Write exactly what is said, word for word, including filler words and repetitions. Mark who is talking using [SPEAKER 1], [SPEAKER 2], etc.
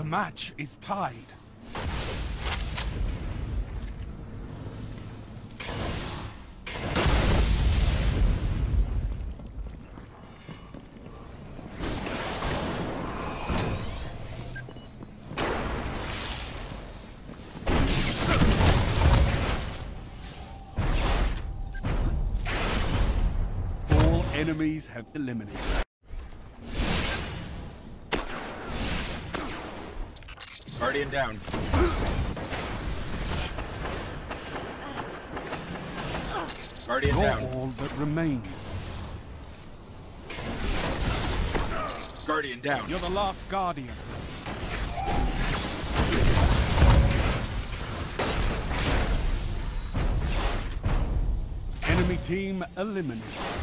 [SPEAKER 1] match is tied. All enemies have eliminated.
[SPEAKER 2] Guardian down. Guardian
[SPEAKER 1] You're
[SPEAKER 2] down.
[SPEAKER 1] all that remains.
[SPEAKER 2] Guardian down.
[SPEAKER 1] You're the last Guardian. Enemy team eliminated.